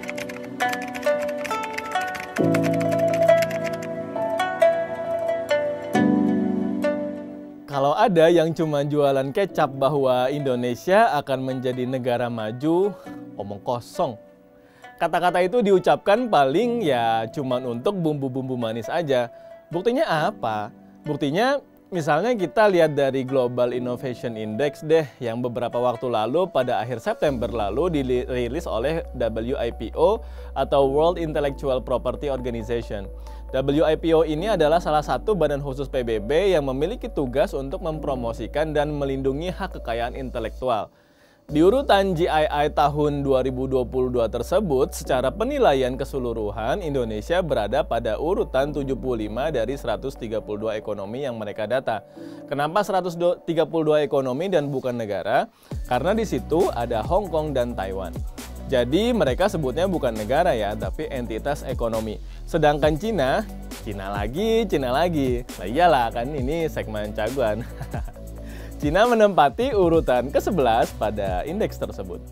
Kalau ada yang cuma jualan kecap bahwa Indonesia akan menjadi negara maju, omong kosong. Kata-kata itu diucapkan paling ya cuma untuk bumbu-bumbu manis aja. Buktinya apa? Buktinya misalnya kita lihat dari Global Innovation Index deh, yang beberapa waktu lalu pada akhir September lalu dirilis oleh WIPO atau World Intellectual Property Organization. WIPO ini adalah salah satu badan khusus PBB yang memiliki tugas untuk mempromosikan dan melindungi hak kekayaan intelektual. Di urutan GII tahun 2022 tersebut, secara penilaian keseluruhan, Indonesia berada pada urutan 75 dari 132 ekonomi yang mereka data. Kenapa 132 ekonomi dan bukan negara? Karena di situ ada Hong Kong dan Taiwan. Jadi mereka sebutnya bukan negara ya, tapi entitas ekonomi. Sedangkan Cina lagi. Nah iyalah kan ini segmen jagoan. Cina menempati urutan ke-11 pada indeks tersebut.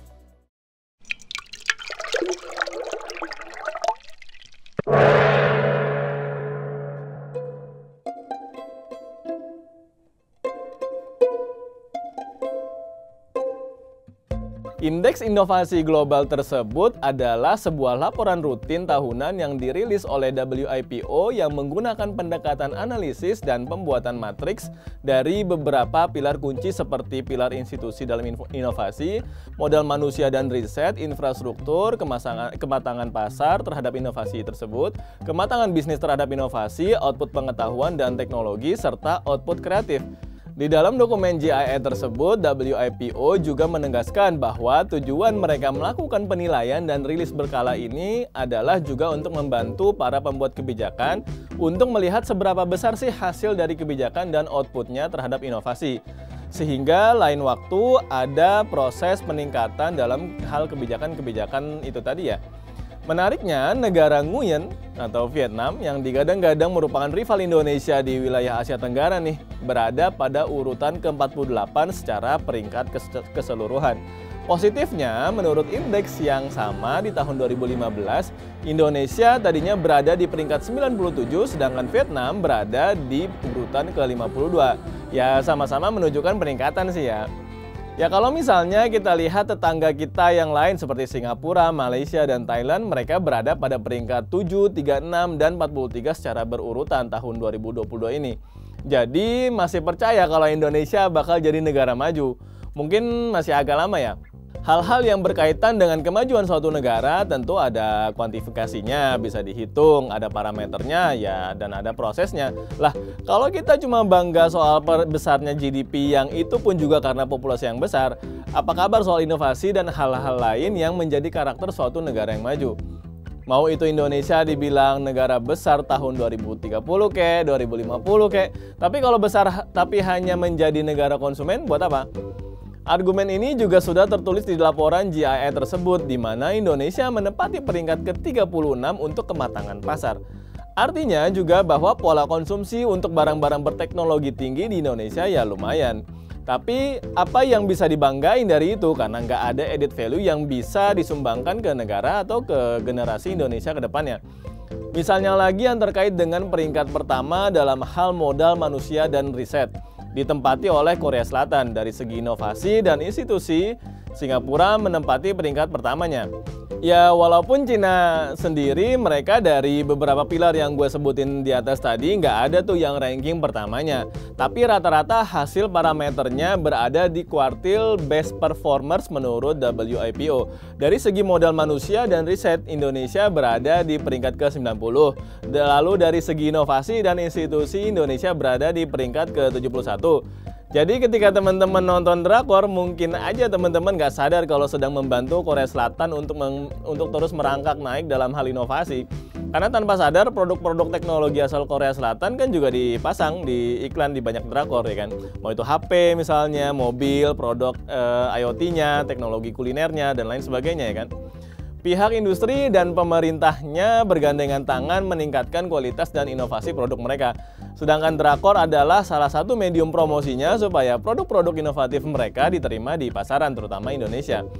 Indeks inovasi global tersebut adalah sebuah laporan rutin tahunan yang dirilis oleh WIPO yang menggunakan pendekatan analisis dan pembuatan matriks dari beberapa pilar kunci seperti pilar institusi dalam inovasi, modal manusia dan riset, infrastruktur, kematangan pasar terhadap inovasi tersebut, kematangan bisnis terhadap inovasi, output pengetahuan dan teknologi, serta output kreatif. Di dalam dokumen GII tersebut, WIPO juga menegaskan bahwa tujuan mereka melakukan penilaian dan rilis berkala ini adalah juga untuk membantu para pembuat kebijakan untuk melihat seberapa besar sih hasil dari kebijakan dan outputnya terhadap inovasi. Sehingga lain waktu ada proses peningkatan dalam hal kebijakan-kebijakan itu tadi ya. Menariknya, negara Nguyen atau Vietnam yang digadang-gadang merupakan rival Indonesia di wilayah Asia Tenggara nih, berada pada urutan ke-48 secara peringkat keseluruhan. Positifnya, menurut indeks yang sama di tahun 2015, Indonesia tadinya berada di peringkat 97, sedangkan Vietnam berada di urutan ke-52. Ya, sama-sama menunjukkan peningkatan sih ya. Ya kalau misalnya kita lihat tetangga kita yang lain seperti Singapura, Malaysia, dan Thailand, mereka berada pada peringkat 7, 36, dan 43 secara berurutan tahun 2022 ini. Jadi masih percaya kalau Indonesia bakal jadi negara maju? Mungkin masih agak lama ya. Hal-hal yang berkaitan dengan kemajuan suatu negara tentu ada kuantifikasinya, bisa dihitung, ada parameternya ya, dan ada prosesnya. Lah, kalau kita cuma bangga soal besarnya GDP yang itu pun juga karena populasi yang besar, apa kabar soal inovasi dan hal-hal lain yang menjadi karakter suatu negara yang maju? Mau itu Indonesia dibilang negara besar tahun 2030 kek, 2050 kek, tapi kalau besar tapi hanya menjadi negara konsumen, buat apa? Argumen ini juga sudah tertulis di laporan GII tersebut, di mana Indonesia menempati peringkat ke-36 untuk kematangan pasar. Artinya juga bahwa pola konsumsi untuk barang-barang berteknologi tinggi di Indonesia ya lumayan. Tapi apa yang bisa dibanggain dari itu karena nggak ada added value yang bisa disumbangkan ke negara atau ke generasi Indonesia ke depannya. Misalnya lagi yang terkait dengan peringkat pertama dalam hal modal manusia dan riset, ditempati oleh Korea Selatan. Dari segi inovasi dan institusi, Singapura menempati peringkat pertamanya. Ya walaupun Cina sendiri mereka dari beberapa pilar yang gue sebutin di atas tadi nggak ada tuh yang ranking pertamanya. Tapi rata-rata hasil parameternya berada di kuartil best performers menurut WIPO. Dari segi modal manusia dan riset, Indonesia berada di peringkat ke-90. Lalu dari segi inovasi dan institusi, Indonesia berada di peringkat ke-71. Jadi ketika teman-teman nonton drakor, mungkin aja teman-teman nggak sadar kalau sedang membantu Korea Selatan untuk terus merangkak naik dalam hal inovasi. Karena tanpa sadar produk-produk teknologi asal Korea Selatan kan juga dipasang di iklan di banyak drakor ya kan. Mau itu HP misalnya, mobil, produk IoT-nya, teknologi kulinernya, dan lain sebagainya ya kan. Pihak industri dan pemerintahnya bergandengan tangan meningkatkan kualitas dan inovasi produk mereka. Sedangkan drakor adalah salah satu medium promosinya supaya produk-produk inovatif mereka diterima di pasaran, terutama Indonesia.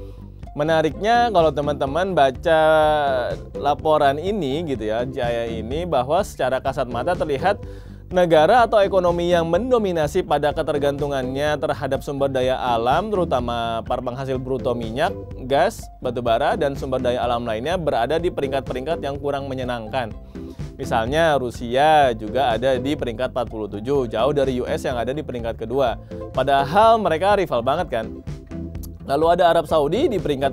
Menariknya kalau teman-teman baca laporan ini gitu ya, Jaya ini, bahwa secara kasat mata terlihat negara atau ekonomi yang mendominasi pada ketergantungannya terhadap sumber daya alam, terutama para penghasil bruto minyak, gas, batu bara, dan sumber daya alam lainnya berada di peringkat-peringkat yang kurang menyenangkan. Misalnya Rusia juga ada di peringkat 47, jauh dari US yang ada di peringkat kedua. Padahal mereka rival banget kan. Lalu ada Arab Saudi di peringkat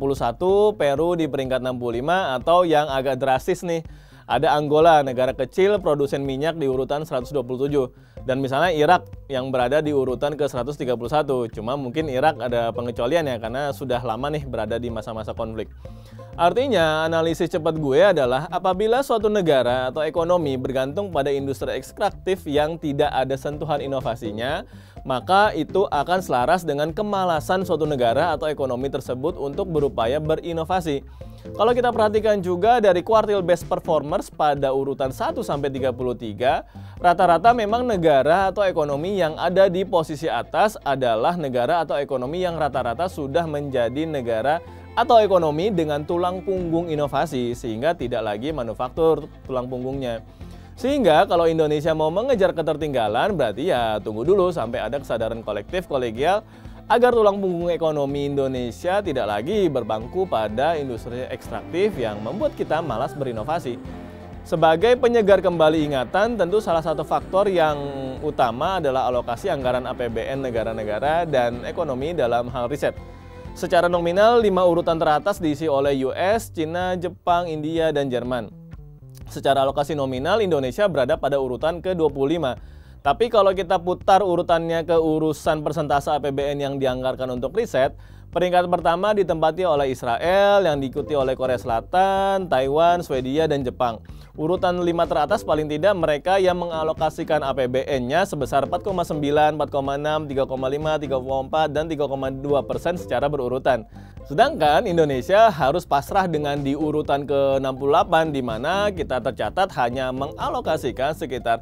51, Peru di peringkat 65, atau yang agak drastis nih, ada Angola, negara kecil produsen minyak di urutan 127. Dan misalnya Irak yang berada di urutan ke 131. Cuma mungkin Irak ada pengecualian ya, karena sudah lama nih berada di masa-masa konflik. Artinya, analisis cepat gue adalah apabila suatu negara atau ekonomi bergantung pada industri ekstraktif yang tidak ada sentuhan inovasinya, maka itu akan selaras dengan kemalasan suatu negara atau ekonomi tersebut untuk berupaya berinovasi. Kalau kita perhatikan juga dari quartile best performers pada urutan 1 sampai 33, rata-rata memang negara atau ekonomi yang ada di posisi atas adalah negara atau ekonomi yang rata-rata sudah menjadi negara atau ekonomi dengan tulang punggung inovasi, sehingga tidak lagi manufaktur tulang punggungnya. Sehingga kalau Indonesia mau mengejar ketertinggalan, berarti ya tunggu dulu sampai ada kesadaran kolektif kolegial agar tulang punggung ekonomi Indonesia tidak lagi berbangku pada industri ekstraktif yang membuat kita malas berinovasi. Sebagai penyegar kembali ingatan, tentu salah satu faktor yang utama adalah alokasi anggaran APBN negara-negara dan ekonomi dalam hal riset. Secara nominal, 5 urutan teratas diisi oleh US, Cina, Jepang, India, dan Jerman. Secara alokasi nominal, Indonesia berada pada urutan ke-25. Tapi kalau kita putar urutannya ke urusan persentase APBN yang dianggarkan untuk riset, peringkat pertama ditempati oleh Israel, yang diikuti oleh Korea Selatan, Taiwan, Swedia, dan Jepang. Urutan 5 teratas paling tidak mereka yang mengalokasikan APBN-nya sebesar 4,9, 4,6, 3,5, 3,4, dan 3,2% secara berurutan. Sedangkan Indonesia harus pasrah dengan di urutan ke-68, di mana kita tercatat hanya mengalokasikan sekitar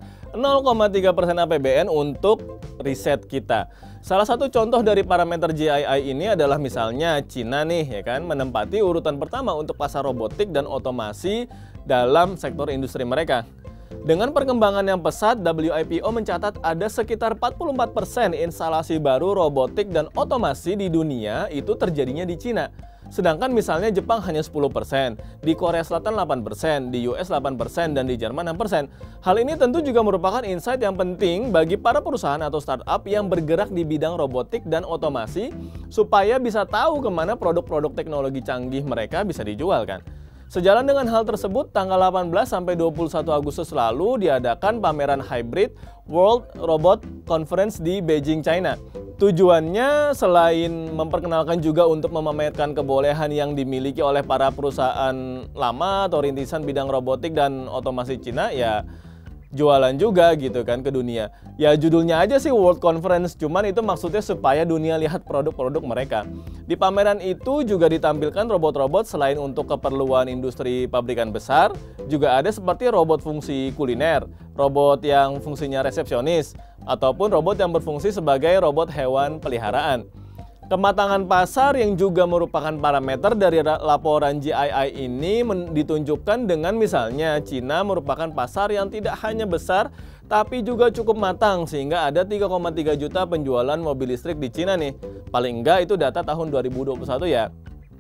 0,3% APBN untuk riset kita. Salah satu contoh dari parameter GII ini adalah misalnya Cina nih, ya kan, menempati urutan pertama untuk pasar robotik dan otomasi dalam sektor industri mereka. Dengan perkembangan yang pesat, WIPO mencatat ada sekitar 44% instalasi baru robotik dan otomasi di dunia itu terjadinya di Cina. Sedangkan misalnya Jepang hanya 10%, di Korea Selatan 8%, di US 8%, dan di Jerman 6%. Hal ini tentu juga merupakan insight yang penting bagi para perusahaan atau startup yang bergerak di bidang robotik dan otomasi supaya bisa tahu kemana produk-produk teknologi canggih mereka bisa dijual kan. Sejalan dengan hal tersebut, tanggal 18 sampai 21 Agustus lalu diadakan pameran hybrid World Robot Conference di Beijing, China. Tujuannya selain memperkenalkan juga untuk memamerkan kebolehan yang dimiliki oleh para perusahaan lama atau rintisan bidang robotik dan otomasi Cina, ya jualan juga gitu kan ke dunia. Ya judulnya aja sih World Conference, cuman itu maksudnya supaya dunia lihat produk-produk mereka. Di pameran itu juga ditampilkan robot-robot selain untuk keperluan industri pabrikan besar, juga ada seperti robot fungsi kuliner, robot yang fungsinya resepsionis, ataupun robot yang berfungsi sebagai robot hewan peliharaan. Kematangan pasar yang juga merupakan parameter dari laporan GII ini ditunjukkan dengan misalnya Cina merupakan pasar yang tidak hanya besar tapi juga cukup matang sehingga ada 3,3 juta penjualan mobil listrik di Cina nih. Paling enggak itu data tahun 2021 ya.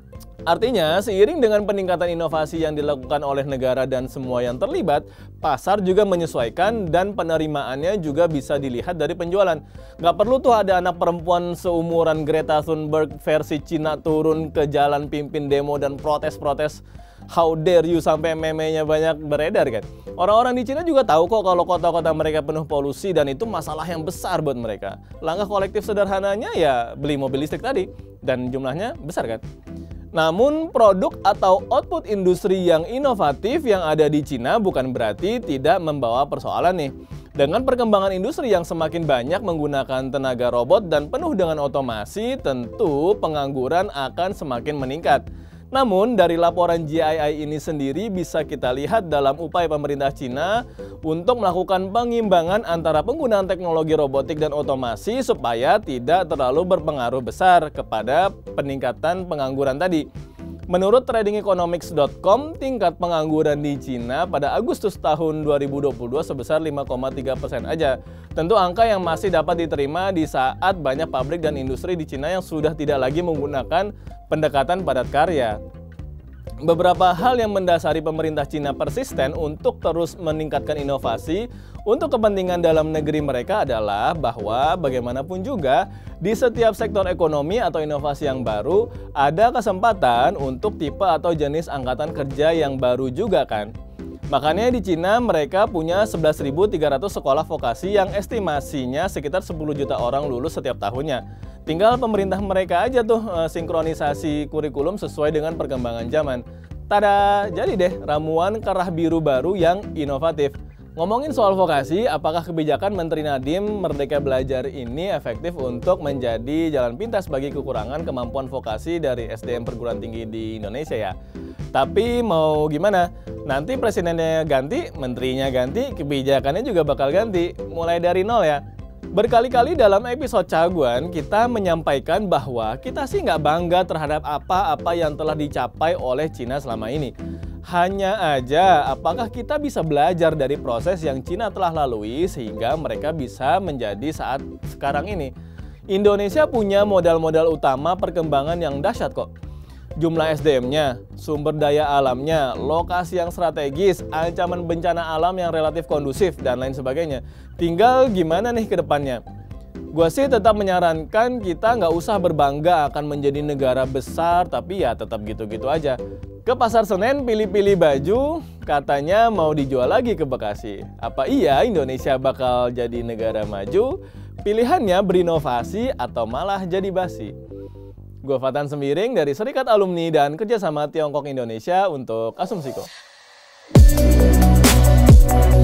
Artinya, seiring dengan peningkatan inovasi yang dilakukan oleh negara dan semua yang terlibat, pasar juga menyesuaikan dan penerimaannya juga bisa dilihat dari penjualan. Nggak perlu tuh ada anak perempuan seumuran Greta Thunberg versi Cina turun ke jalan pimpin demo dan protes-protes. How dare you, sampai meme-nya banyak beredar kan. Orang-orang di Cina juga tahu kok kalau kota-kota mereka penuh polusi dan itu masalah yang besar buat mereka. Langkah kolektif sederhananya ya beli mobil listrik tadi dan jumlahnya besar kan. Namun produk atau output industri yang inovatif yang ada di Cina bukan berarti tidak membawa persoalan nih. Dengan perkembangan industri yang semakin banyak menggunakan tenaga robot dan penuh dengan otomasi, tentu pengangguran akan semakin meningkat. Namun, dari laporan GII ini sendiri bisa kita lihat dalam upaya pemerintah Cina untuk melakukan pengimbangan antara penggunaan teknologi robotik dan otomasi supaya tidak terlalu berpengaruh besar kepada peningkatan pengangguran tadi. Menurut tradingeconomics.com, tingkat pengangguran di Cina pada Agustus tahun 2022 sebesar 5,3% aja. Tentu angka yang masih dapat diterima di saat banyak pabrik dan industri di Cina yang sudah tidak lagi menggunakan pendekatan padat karya. Beberapa hal yang mendasari pemerintah Cina persisten untuk terus meningkatkan inovasi untuk kepentingan dalam negeri mereka adalah bahwa bagaimanapun juga di setiap sektor ekonomi atau inovasi yang baru ada kesempatan untuk tipe atau jenis angkatan kerja yang baru juga kan. Makanya di Cina mereka punya 11.300 sekolah vokasi yang estimasinya sekitar 10 juta orang lulus setiap tahunnya. Tinggal pemerintah mereka aja tuh sinkronisasi kurikulum sesuai dengan perkembangan zaman. Tada, jadi deh ramuan kerah biru baru yang inovatif. Ngomongin soal vokasi, apakah kebijakan Menteri Nadiem Merdeka Belajar ini efektif untuk menjadi jalan pintas bagi kekurangan kemampuan vokasi dari SDM perguruan tinggi di Indonesia ya? Tapi mau gimana? Nanti presidennya ganti, menterinya ganti, kebijakannya juga bakal ganti. Mulai dari nol ya. Berkali-kali dalam episode Caguan, kita menyampaikan bahwa kita sih nggak bangga terhadap apa-apa yang telah dicapai oleh Cina selama ini. Hanya aja, apakah kita bisa belajar dari proses yang Cina telah lalui sehingga mereka bisa menjadi saat sekarang ini? Indonesia punya modal-modal utama perkembangan yang dahsyat kok. Jumlah SDM-nya, sumber daya alamnya, lokasi yang strategis, ancaman bencana alam yang relatif kondusif, dan lain sebagainya. Tinggal gimana nih ke depannya? Gua sih tetap menyarankan kita nggak usah berbangga akan menjadi negara besar, tapi ya tetap gitu-gitu aja. Ke Pasar Senen pilih-pilih baju, katanya mau dijual lagi ke Bekasi. Apa iya Indonesia bakal jadi negara maju? Pilihannya berinovasi atau malah jadi basi. Gue Fatan Sembiring dari Serikat Alumni dan Kerjasama Tiongkok Indonesia untuk Asumsiko.